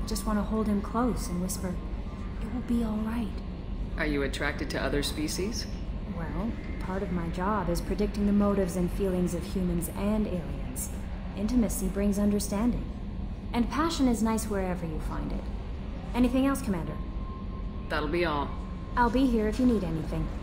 just want to hold him close and whisper, "It will be all right." Are you attracted to other species? Well, part of my job is predicting the motives and feelings of humans and aliens. Intimacy brings understanding. And passion is nice wherever you find it. Anything else, Commander? That'll be all. I'll be here if you need anything.